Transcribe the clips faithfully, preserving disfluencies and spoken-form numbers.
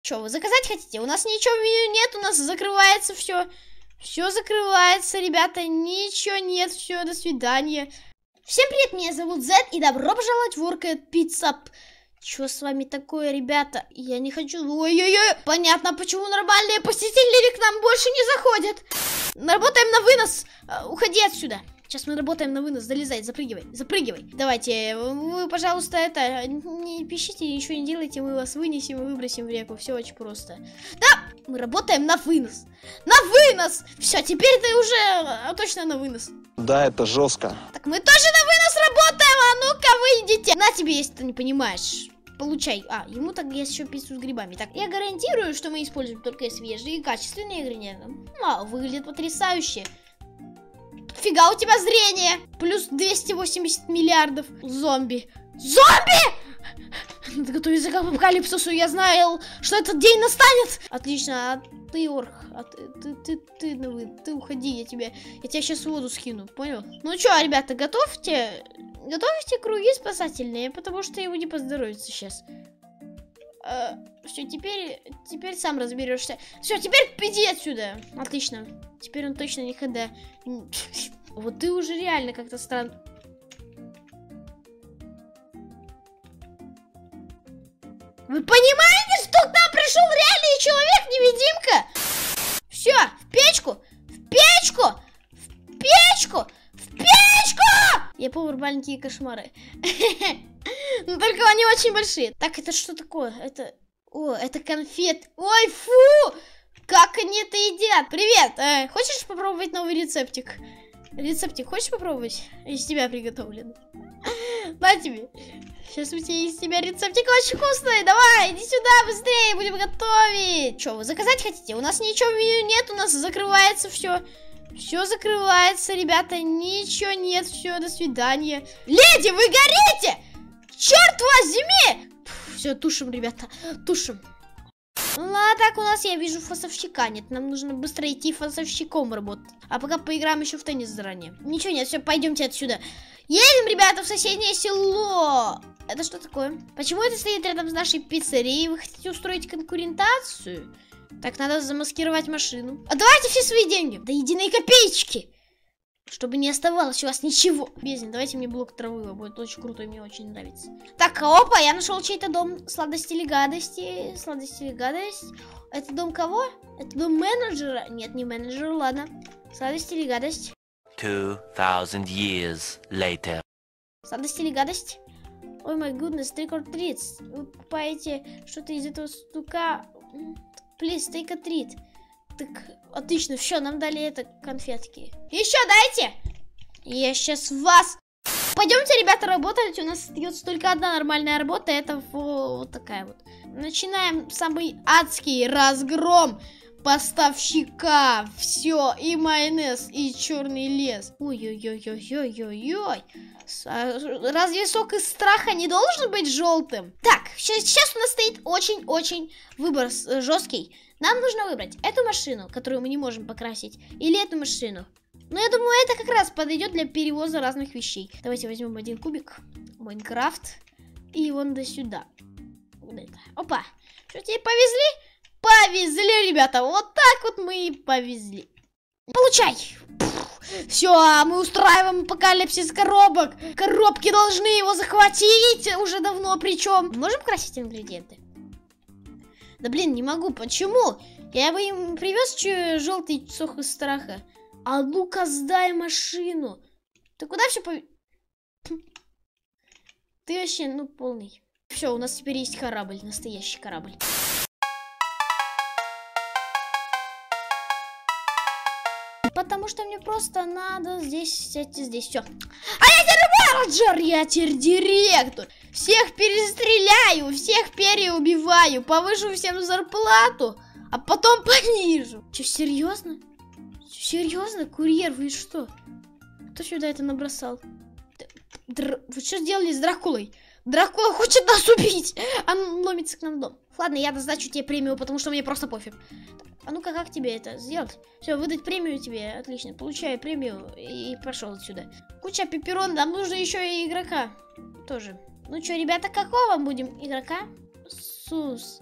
Что, вы заказать хотите? У нас ничего в меню нет, у нас закрывается все. Все закрывается, ребята, ничего нет, все, до свидания. Всем привет, меня зовут Зет, и добро пожаловать в Worked Pizza. Что с вами такое, ребята? Я не хочу... Ой-ой-ой, понятно, почему нормальные посетители к нам больше не заходят. Работаем на вынос, уходи отсюда. Сейчас мы работаем на вынос, залезай, запрыгивай, запрыгивай. Давайте, вы, пожалуйста, это, не пищите, ничего не делайте, мы вас вынесем и выбросим в реку, все очень просто. Да, мы работаем на вынос, на вынос! Все, теперь ты уже а, точно на вынос. Да, это жестко. Так мы тоже на вынос работаем, а ну-ка выйдите. На тебе, если ты не понимаешь. Получай. А, ему так есть еще пиццу с грибами. Так, я гарантирую, что мы используем только свежие и качественные ингредиенты. А, выглядит потрясающе. Фига у тебя зрение! Плюс двести восемьдесят миллиардов зомби. Зомби! Надо готовиться к апокалипсису. Я знаю, что этот день настанет. Отлично. А ты, Орх, а ты, ты, ты, ты, ты, ты уходи, я тебе, я тебя сейчас в воду скину, понял? Ну что, ребята, готовьте, готовьте круги спасательные, потому что ему не поздоровится сейчас. А, все, теперь, теперь сам разберешься. Все, теперь иди отсюда. Отлично. Теперь он точно никогда... Вот ты уже реально как-то странно... Вы понимаете, что к нам пришел реальный человек-невидимка? Все, в печку! В печку! В печку! В печку! Я помню маленькие кошмары. Но только они очень большие. Так, это что такое? Это... О, это конфет. Ой, фу! Как они это едят? Привет! Э, хочешь попробовать новый рецептик? Рецептик хочешь попробовать? Из тебя приготовлен. На тебе. Сейчас у тебя из тебя рецептик очень вкусный. Давай, иди сюда быстрее, будем готовить. Что, вы заказать хотите? У нас ничего в меню нет, у нас закрывается все. Все закрывается, ребята, ничего нет, все, до свидания. Леди, вы горите! Черт возьми! Все, тушим, ребята, тушим. Ну а так у нас, я вижу, фасовщика нет. Нам нужно быстро идти фасовщиком работать. А пока поиграем еще в теннис заранее. Ничего нет, все, пойдемте отсюда. Едем, ребята, в соседнее село. Это что такое? Почему это стоит рядом с нашей пиццерией? Вы хотите устроить конкурентацию? Так, надо замаскировать машину. А давайте все свои деньги. До единой копеечки. Чтобы не оставалось у вас ничего. Бездна, давайте мне блок травы, будет очень круто, и мне очень нравится. Так, опа, я нашел чей-то дом. Сладости или гадости? Сладости или гадость? Это дом кого? Это дом менеджера? Нет, не менеджера, ладно. Сладости или гадость? Two thousand years later. Сладости или гадость? Ой, мой гуднес, trick or treat. Вы покупаете что-то из этого стука. Please, take a treat. Так, отлично, все, нам дали это конфетки. Еще дайте! Я сейчас вас... Пойдемте, ребята, работать. У нас остается только одна нормальная работа. Это вот такая вот. Начинаем самый адский разгром поставщика. Все, и майонез, и черный лес. Ой-ой-ой-ой-ой-ой-ой. Разве сок из страха не должен быть желтым? Так, сейчас, сейчас у нас стоит очень-очень выбор жесткий. Нам нужно выбрать эту машину, которую мы не можем покрасить, или эту машину. Но я думаю, это как раз подойдет для перевоза разных вещей. Давайте возьмем один кубик, Майнкрафт, и вон до сюда. Вот это. Опа, что, тебе повезли? Повезли, ребята, вот так вот мы и повезли. Получай! Все, мы устраиваем апокалипсис коробок. Коробки должны его захватить уже давно, причем. Можем красить ингредиенты? Да блин, не могу, почему? Я бы им привез желтый сок из страха. А ну-ка, сдай машину. Ты куда все по... Ты вообще, ну, полный. Все, у нас теперь есть корабль, настоящий корабль. Потому что мне просто надо здесь сядь здесь, все. А я теперь менеджер, я теперь директор. Всех перестреляю, всех переубиваю, повышу всем зарплату, а потом понижу. Че, серьезно? Серьезно? Курьер, вы что? Кто сюда это набросал? Др... Вы что сделали с Дракулой? Дракула хочет нас убить. Он ломится к нам в дом. Ладно, я назначу тебе премию, потому что мне просто пофиг. А ну-ка, как тебе это сделать? Все, выдать премию тебе. Отлично. Получаю премию и пошел отсюда. Куча пепперон. Нам нужно еще и игрока. Тоже. Ну что, ребята, какого будем игрока? соус.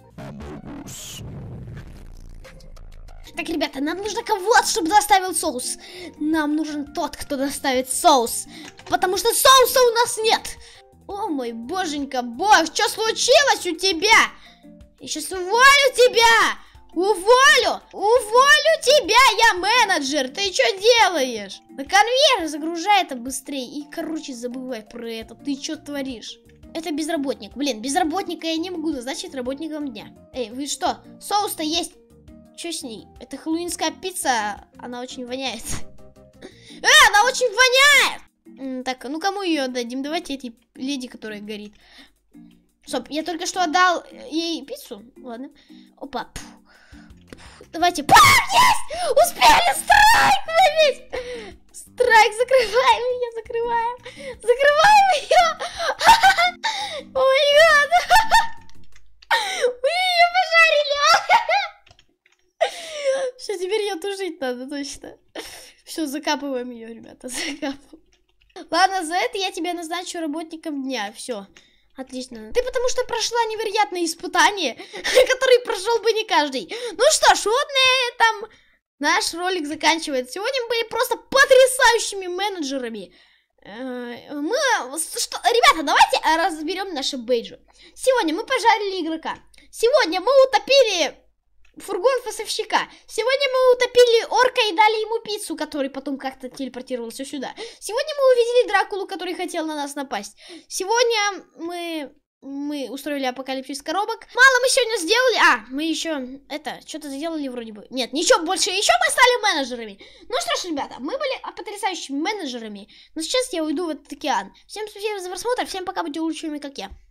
Так, ребята, нам нужно кого-то, чтобы доставил соус. Нам нужен тот, кто доставит соус. Потому что соуса у нас нет. О мой боженька, бог, что случилось у тебя? Я сейчас уволю тебя. Уволю, уволю тебя, я менеджер. Ты что делаешь? На конвейер загружай это быстрее. И, короче, забывай про это. Ты что творишь? Это безработник. Блин, безработника я не могу назначить работником дня. Эй, вы что? Соус-то есть. Что с ней? Это хэллоуинская пицца. Она очень воняет. Э, она очень воняет! Так, ну кому ее отдадим? Давайте этой леди, которая горит. Стоп, я только что отдал ей пиццу. Ладно. Опа. Давайте. Пах, есть! Успели! Страйк выбить! Страйк, закрываем ее, закрываем. Закрываем ее! О май гад! Мы ее пожарили! Все, теперь ее тушить надо, точно. Все, закапываем ее, ребята, закапываем. Ладно, за это я тебя назначу работником дня. Все, отлично. Ты потому что прошла невероятное испытание, которое прошел бы не каждый. Ну что ж, вот на этом наш ролик заканчивается. Сегодня мы были просто потрясающими менеджерами. Мы... Что... Ребята, давайте разберем наши бейджи. Сегодня мы пожарили игрока. Сегодня мы утопили фургон фасовщика. Сегодня мы утопили орка и дали ему пиццу, который потом как-то телепортировался сюда. Сегодня мы увидели Дракулу, который хотел на нас напасть. Сегодня мы... Мы устроили апокалипсис коробок. Мало мы сегодня сделали. А, мы еще это, что-то сделали вроде бы. Нет, ничего больше. Еще мы стали менеджерами. Ну что ж, ребята, мы были потрясающими менеджерами. Но сейчас я уйду в этот океан. Всем спасибо за просмотр. Всем пока, будьте лучшими, как я.